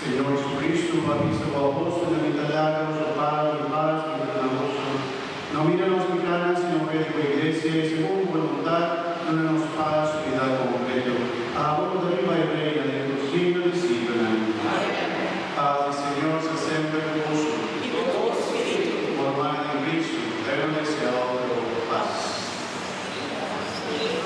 Señor Jesucristo, Bautista o Apóstol, de Mitalados, o Padre, y Paz, y de la no míranos mi cara, sino que tu iglesia, según voluntad, no nos paz, unidad completo. Ahora de arriba y reina de los siglos y siglos. Paz y Señor se siempre con vosotros. Y con tu espíritu. Por mano de Cristo, Evangelio